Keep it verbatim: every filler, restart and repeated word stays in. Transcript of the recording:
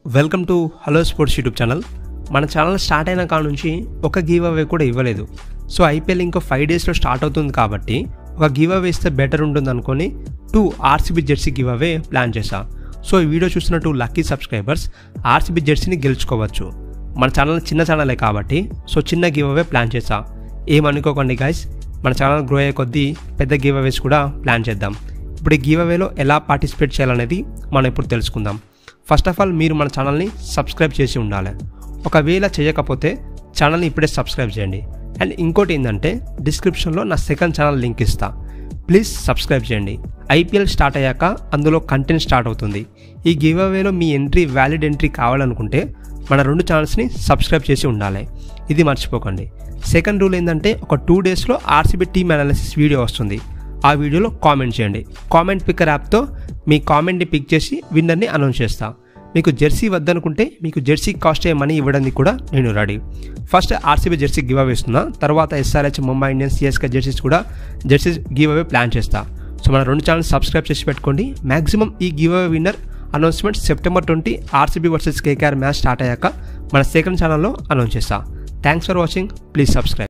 Welcome to hello sports YouTube channel. మన channel start అయిన కాడ నుంచి ఒక గివ్ అవే కూడా ఇవ్వలేదు. సో ఐపీఎల్ ఇంకో ఫైవ్ డేస్లో స్టార్ట్ అవుతుంది కాబట్టి ఒక గివ్ అవే ఇస్తే బెటర్ ఉంటుంది అనుకొని two RCB jersey give away plan చేశా. సో ఈ వీడియో చూస్తున్న టూ లక్కీ సబ్స్క్రైబర్స్ ఆర్సీబీ జెర్సీని గెలుచుకోవచ్చు. మన ఛానల్ చిన్న ఛానలే కాబట్టి సో చిన్న గివ్ అవే ప్లాన్ చేశా. ఏమనుకోకండి గైస్, మన ఛానల్ గ్రో అయ్యే కొద్దీ పెద్ద గివ్ అవేస్ కూడా ప్లాన్ చేద్దాం. ఇప్పుడు ఈ గివ్ అవేలో ఎలా పార్టిసిపేట్ చేయాలనేది మనం ఇప్పుడు తెలుసుకుందాం. ఫస్ట్ ఆఫ్ ఆల్ మీరు మన ఛానల్ని సబ్స్క్రైబ్ చేసి ఉండాలి. ఒకవేళ చేయకపోతే ఛానల్ని ఇప్పుడే సబ్స్క్రైబ్ చేయండి. అండ్ ఇంకోటి ఏంటంటే డిస్క్రిప్షన్లో నా సెకండ్ ఛానల్ లింక్ ఇస్తా, ప్లీజ్ సబ్స్క్రైబ్ చేయండి. ఐపీఎల్ స్టార్ట్ అయ్యాక అందులో కంటెంట్ స్టార్ట్ అవుతుంది. ఈ గివ్ అవేలో మీ ఎంట్రీ వ్యాలిడ్ ఎంట్రీ కావాలనుకుంటే మన రెండు ఛానల్స్ని సబ్స్క్రైబ్ చేసి ఉండాలి. ఇది మర్చిపోకండి. సెకండ్ రూల్ ఏంటంటే ఒక టూ డేస్లో ఆర్సీబీ టీమ్ అనాలిసిస్ వీడియో వస్తుంది. ఆ వీడియోలో కామెంట్ చేయండి. కామెంట్ పిక్కర్ యాప్తో మీ కామెంట్ని పిక్ చేసి విన్నర్ని అనౌన్స్ చేస్తా. మీకు జెర్సీ వద్దనుకుంటే మీకు జెర్సీ కాస్ట్ అయ్యే మనీ ఇవ్వడానికి కూడా నేను ready. First RCB jersey give away ఇస్తున్నా, తర్వాత SRH, Mumbai Indians, CSK jerseys కూడా జెర్సీ గివ్ అవే ప్లాన్ చేస్తా. సో మన రెండు ఛానల్స్ సబ్స్క్రైబ్ చేసి పెట్టుకోండి. మ్యాక్సిమం ఈ give away winner announcement September twenty RCB versus KKR match start అయ్యాక మన సెకండ్ ఛానల్లో అనౌన్స్ చేస్తా. Thanks for watching. Please subscribe.